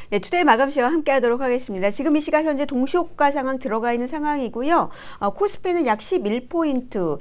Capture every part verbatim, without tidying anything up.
네, 투데이 마감 시간 함께 하도록 하겠습니다. 지금 이 시각 현재 동시호가 상황 들어가 있는 상황이고요. 어, 코스피는 약 십일 포인트,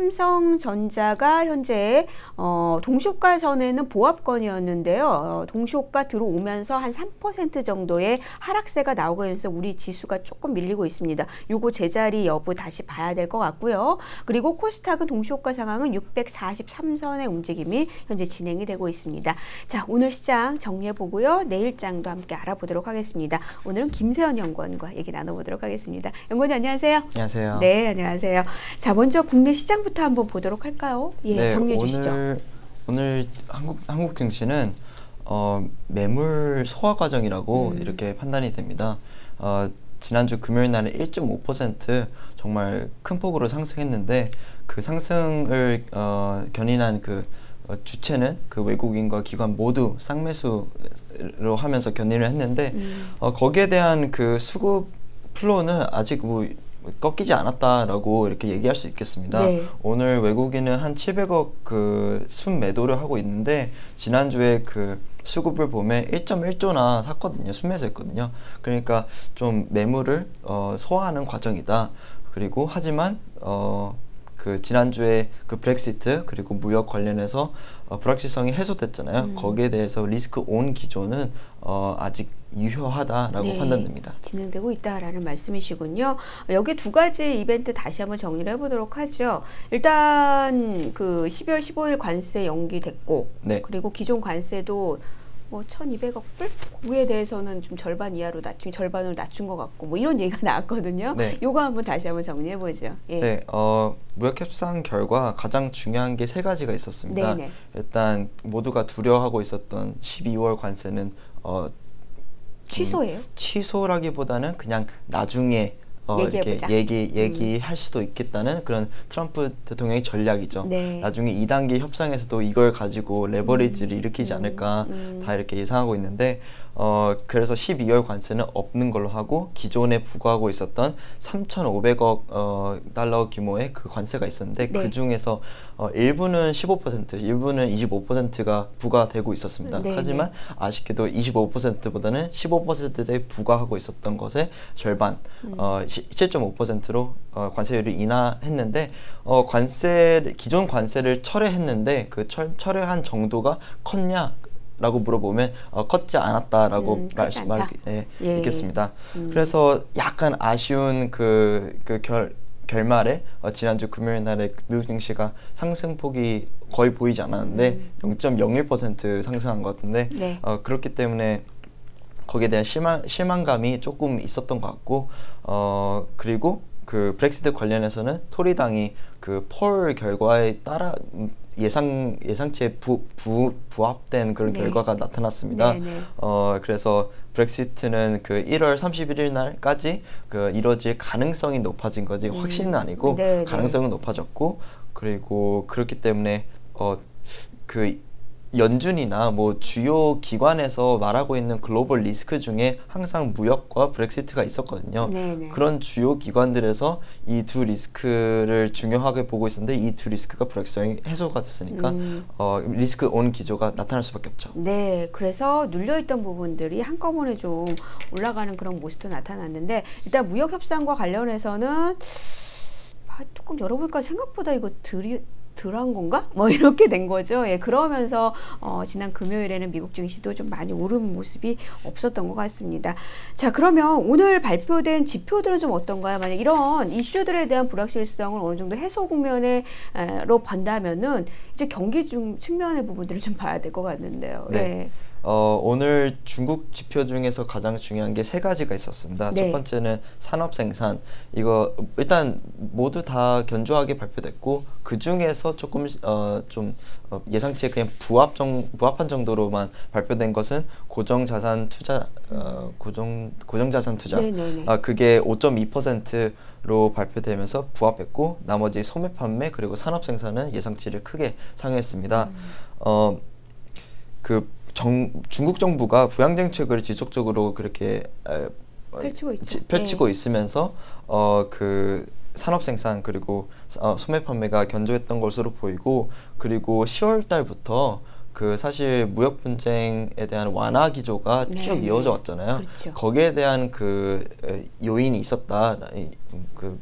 삼성전자가 현재 어, 동시호가 전에는 보합권이었는데요. 어, 동시호가 들어오면서 한 삼 퍼센트 정도의 하락세가 나오고 있어서 우리 지수가 조금 밀리고 있습니다. 요거 제자리 여부 다시 봐야 될 것 같고요. 그리고 코스닥은 동시호가 상황은 육백사십삼 선의 움직임이 현재 진행이 되고 있습니다. 자, 오늘 시장 정리해보고요. 내일장도 함께 알아보도록 하겠습니다. 오늘은 김세현 연구원과 얘기 나눠보도록 하겠습니다. 연구원님 안녕하세요. 안녕하세요. 네, 안녕하세요. 자, 먼저 국내 시장부터 한번 보도록 할까요? 예, 네, 정리해 주시죠. 오늘, 오늘 한국, 한국 증시는 어, 매물 소화 과정이라고 음. 이렇게 판단이 됩니다. 어, 지난주 금요일 날에 일 점 오 퍼센트 정말 큰 폭으로 상승했는데 그 상승을 어, 견인한 그 어, 주체는 그 외국인과 기관 모두 쌍매수로 하면서 견인을 했는데 음. 어, 거기에 대한 그 수급 플로우는 아직 뭐 꺾이지 않았다라고 이렇게 얘기할 수 있겠습니다. 네. 오늘 외국인은 한 칠백억 그 순매도를 하고 있는데 지난주에 그 수급을 보면 일 점 일 조나 샀거든요. 순매수했거든요. 그러니까 좀 매물을 어, 소화하는 과정이다. 그리고 하지만 어, 그 지난주에 그 브렉시트 그리고 무역 관련해서 어, 불확실성이 해소됐잖아요. 음. 거기에 대해서 리스크 온 기조는 어, 아직 유효하다라고 네, 판단됩니다. 진행되고 있다라는 말씀이시군요. 여기 두 가지 이벤트 다시 한번 정리를 해보도록 하죠. 일단 그 십이월 십오일 관세 연기됐고, 네. 그리고 기존 관세도 뭐 천이백억 불? 거기에 대해서는 좀 절반 이하로 낮춘, 절반으로 낮춘 것 같고 뭐 이런 얘기가 나왔거든요. 네. 요거 한번 다시 한번 정리해보죠. 예. 네, 어, 무역협상 결과 가장 중요한 게 세 가지가 있었습니다. 네네. 일단 모두가 두려워하고 있었던 십이월 관세는 어, 취소예요? 음, 취소라기보다는 그냥 나중에 어, 이렇게 얘기 얘기할 음. 수도 있겠다는 그런 트럼프 대통령의 전략이죠. 네. 나중에 이 단계 협상에서도 이걸 가지고 레버리지를 음. 일으키지 않을까 음. 다 이렇게 예상하고 있는데 어, 그래서 십이월 관세는 없는 걸로 하고 기존에 부과하고 있었던 삼천오백억 어, 달러 규모의 그 관세가 있었는데 네. 그 중에서 어, 일부는 십오 퍼센트, 일부는 이십오 퍼센트가 부과되고 있었습니다. 네. 하지만 아쉽게도 이십오 퍼센트보다는 십오 퍼센트에 부과하고 있었던 것의 절반, 음. 어, 칠 점 오 퍼센트로 어, 관세율을 인하했는데 어, 관세 기존 관세를 철회했는데 그 철, 철회한 정도가 컸냐? 라고 물어보면 어, 컸지 않았다라고 음, 말씀 말 예, 예. 있겠습니다. 음. 그래서 약간 아쉬운 그, 그 결, 결말에 어, 지난주 금요일 날에 미국 증시가 상승폭이 거의 보이지 않았는데 음. 영 점 영일 퍼센트 상승한 것 같은데 네. 어, 그렇기 때문에 거기에 대한 실망, 실망감이 조금 있었던 것 같고 어, 그리고 그 브렉시트 관련해서는 토리당이 그 폴 결과에 따라 예상 예상치에 부, 부, 부합된 그런 네. 결과가 나타났습니다. 네네. 어 그래서 브렉시트는 그 일월 삼십일일 날까지 그 이루어질 가능성이 높아진 거지 음. 확신은 아니고 네네. 가능성은 높아졌고 그리고 그렇기 때문에 어 그 연준이나 뭐 주요 기관에서 말하고 있는 글로벌 리스크 중에 항상 무역과 브렉시트가 있었거든요. 네네. 그런 주요 기관들에서 이 두 리스크를 중요하게 보고 있었는데 이 두 리스크가 불확실성이 해소가 됐으니까 음. 어, 리스크 온 기조가 나타날 수밖에 없죠. 네, 그래서 눌려있던 부분들이 한꺼번에 좀 올라가는 그런 모습도 나타났는데 일단 무역 협상과 관련해서는 아, 뚜껑 열어보니까 생각보다 이거 들이 덜한 건가? 뭐 이렇게 된 거죠. 예, 그러면서 어, 지난 금요일에는 미국 증시도 좀 많이 오른 모습이 없었던 것 같습니다. 자, 그러면 오늘 발표된 지표들은 좀 어떤가요? 만약 이런 이슈들에 대한 불확실성을 어느 정도 해소 국면으로 본다면은 이제 경기 중 측면의 부분들을 좀 봐야 될 것 같는데요. 네. 네. 어, 오늘 중국 지표 중에서 가장 중요한 게 세 가지가 있었습니다. 네. 첫 번째는 산업 생산. 이거 일단 모두 다 견조하게 발표됐고 그 중에서 조금 어, 좀 어, 예상치에 그냥 부합 정, 부합한 정도로만 발표된 것은 고정 자산 투자 어, 고정 고정 자산 투자. 아, 그게 오 점 이 퍼센트로 발표되면서 부합했고 나머지 소매 판매 그리고 산업 생산은 예상치를 크게 상회했습니다. 음. 어, 그 정, 중국 정부가 부양 정책을 지속적으로 그렇게 에, 펼치고, 지, 펼치고 네. 있으면서 어, 그 산업 생산 그리고 어, 소매 판매가 견조했던 것으로 보이고 그리고 시월 달부터 그 사실 무역 분쟁에 대한 완화 기조가 네. 쭉 이어져 왔잖아요. 그렇죠. 거기에 대한 그 요인이 있었다. 그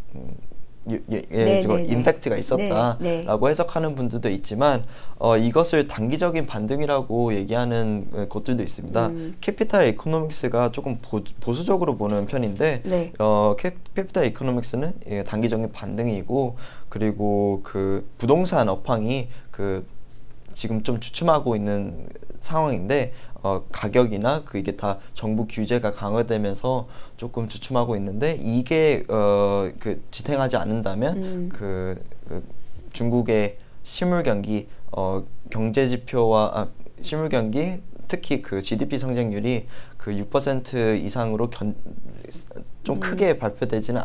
예, 예, 예, 지금 임팩트가 있었다라고 네, 네. 해석하는 분들도 있지만 어, 이것을 단기적인 반등이라고 얘기하는 곳들도 있습니다. 음. 캐피탈 이코노믹스가 조금 보, 보수적으로 보는 편인데 네. 어, 캐, 캐피탈 이코노믹스는 예, 단기적인 반등이고 그리고 그 부동산 업황이 그 지금 좀 주춤하고 있는 상황인데 어, 가격이나 그 이게 다 정부 규제가 강화되면서 조금 주춤하고 있는데 이게 어, 그 지탱하지 않는다면 음. 그, 그 중국의 실물 경기 어, 경제 지표와 아, 실물 경기 특히 그 지디피 성장률이 그 육 퍼센트 이상으로 견, 좀 음. 크게 발표되지는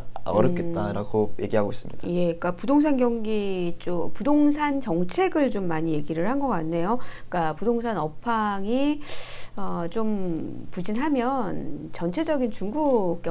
어렵겠다라고 음. 얘기하고 있습니다. 예, 그러니까 부동산 경기 쪽 부동산 정책을 좀 많이 얘기를 한 것 같네요. 그러니까 부동산 업황이 어, 좀 부진하면 전체적인 중국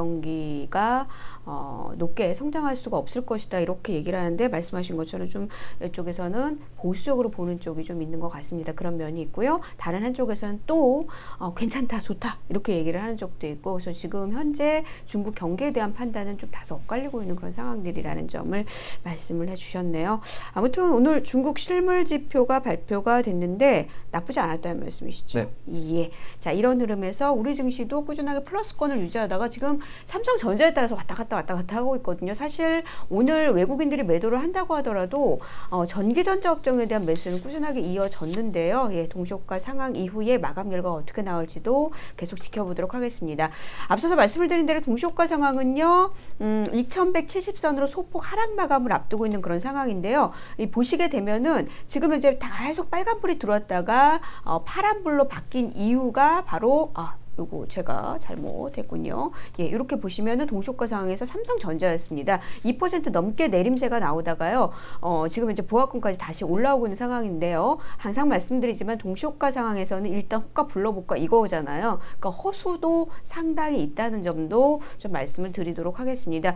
경기가 어, 높게 성장할 수가 없을 것이다 이렇게 얘기를 하는데 말씀하신 것처럼 좀 이쪽에서는 보수적으로 보는 쪽이 좀 있는 것 같습니다. 그런 면이 있고요. 다른 한쪽에서는 또 어, 괜찮다, 좋다 이렇게 얘기를 하는 쪽도 있고 그래서 지금 현재 중국 경기에 대한 판단은 좀 다소 엇갈리고 있는 그런 상황들이라는 점을 말씀을 해주셨네요. 아무튼 오늘 중국 실물 지표가 발표가 됐는데 나쁘지 않았다는 말씀이시죠? 네. 예. 자, 이런 흐름에서 우리 증시도 꾸준하게 플러스권을 유지하다가 지금 삼성전자에 따라서 왔다 갔다 왔다 갔다 하고 있거든요. 사실 오늘 외국인들이 매도를 한다고 하더라도 어, 전기전자 업종에 대한 매수는 꾸준하게 이어졌는데요. 예, 동시효과 상황 이후에 마감 결과가 어떻게 나올지도 계속 지켜보도록 하겠습니다. 앞서서 말씀을 드린 대로 동시효과 상황은요. 음, 이천백칠십 선으로 소폭 하락 마감을 앞두고 있는 그런 상황인데요. 이 보시게 되면은 지금 이제 계속 빨간불이 들어왔다가 어, 파란불로 바뀐 이유가 바로 아, 요거 제가 잘못했군요. 예, 이렇게 보시면은 동시효과 상황에서 삼성전자였습니다. 이 퍼센트 넘게 내림세가 나오다가요. 어, 지금 이제 보합권까지 다시 올라오고 있는 상황인데요. 항상 말씀드리지만 동시효과 상황에서는 일단 호가 불러볼까 이거잖아요. 그러니까 허수도 상당히 있다는 점도 좀 말씀을 드리도록 하겠습니다.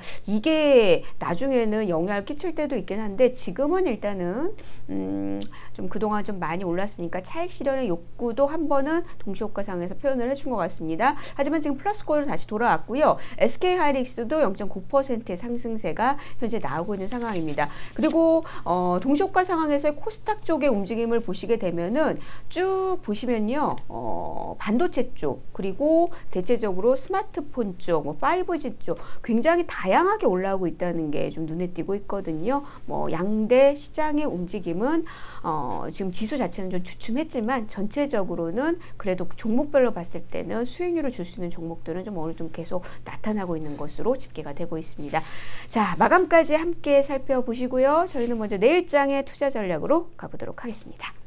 이게 나중에는 영향을 끼칠 때도 있긴 한데 지금은 일단은 음, 좀 그동안 좀 많이 올랐으니까 차익 실현의 욕구도 한 번은 동시효과 상황에서 표현을 해준 것 같습니다. 하지만 지금 플러스권으로 다시 돌아왔고요. 에스케이하이닉스도 영 점 구 퍼센트의 상승세가 현재 나오고 있는 상황입니다. 그리고 어, 동시효과 상황에서의 코스닥 쪽의 움직임을 보시게 되면은 쭉 보시면요. 어, 반도체 쪽 그리고 대체적으로 스마트폰 쪽, 뭐 파이브지 쪽 굉장히 다양하게 올라오고 있다는 게 좀 눈에 띄고 있거든요. 뭐 양대 시장의 움직임은 어, 지금 지수 자체는 좀 주춤했지만 전체적으로는 그래도 종목별로 봤을 때는 수익률을 줄 수 있는 종목들은 좀 어느 정도 계속 나타나고 있는 것으로 집계가 되고 있습니다. 자, 마감까지 함께 살펴보시고요. 저희는 먼저 내일장의 투자 전략으로 가보도록 하겠습니다.